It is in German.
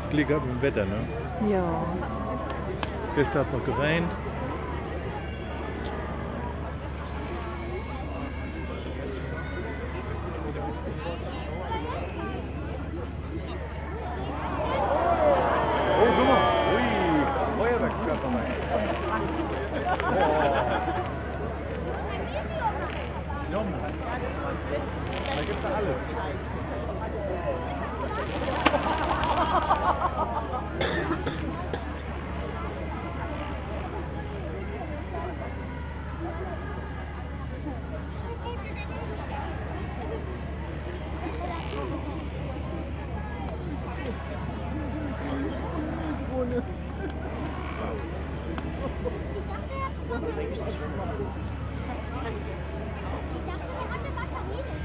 Glück gehabt mit dem Wetter, ne? Ja. Gestern hat es noch geregnet. Oh, guck mal. Ui, Feuerwerkskörper rein. Ja, da gibt's ja alles. Ich dachte, er hatte Batterien.